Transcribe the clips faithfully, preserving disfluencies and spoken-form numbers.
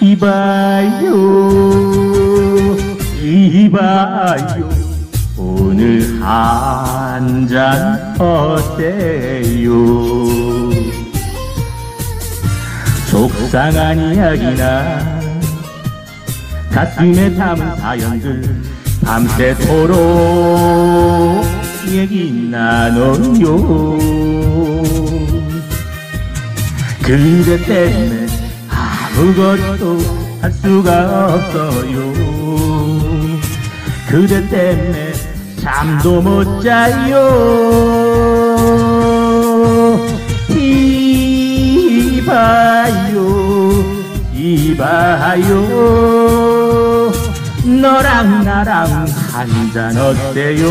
이봐요 이봐요 오늘 한 잔 어때요. 속상한 이야기나 가슴에 담은 사연들 밤새도록 얘기 나눠요. 그대 때문에 아무것도 할 수가 없어요. 그대 때문에 잠도 못 자요. 이봐요 이봐요 너랑 나랑 한 잔 어때요.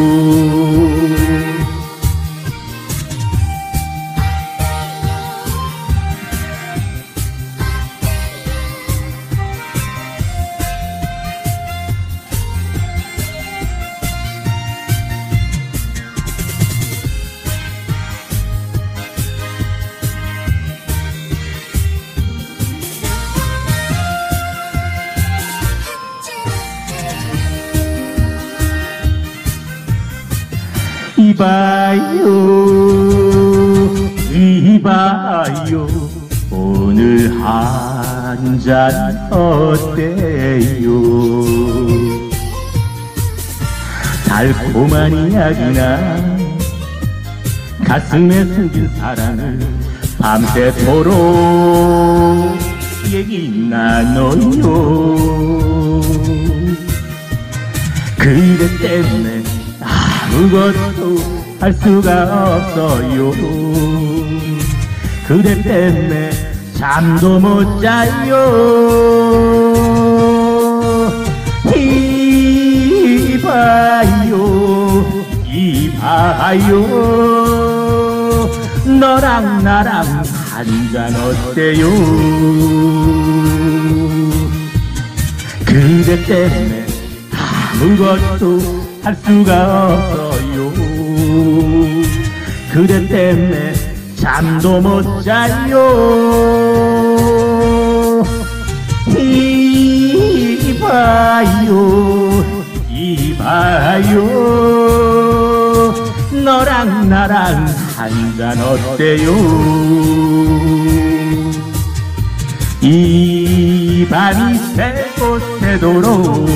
이봐요 이봐요 오늘 한 잔 어때요. 달콤한 이야기나 가슴에 숨긴 사랑을 밤새도록 얘기 나눠요. 그대 때문에 아무것도 할 수가 없어요. 그대 때문에 잠도 못 자요. 이봐요 이봐요 너랑 나랑 한 잔 어때요. 그대 때문에 아무것도 할 수가 없어요. 그대 때문에 잠도 못 자요. 이봐요 이봐요 너랑 나랑 한 잔 어때요. 이 밤이 새고 새도록